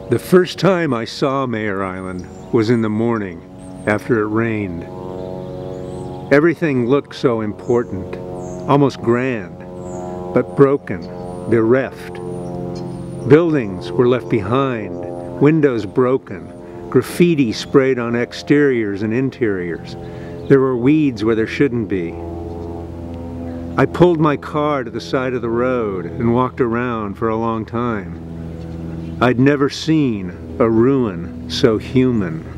The first time I saw Mare Island was in the morning after it rained. Everything looked so important, almost grand, but broken, bereft. Buildings were left behind, windows broken, graffiti sprayed on exteriors and interiors. There were weeds where there shouldn't be. I pulled my car to the side of the road and walked around for a long time. I'd never seen a ruin so human.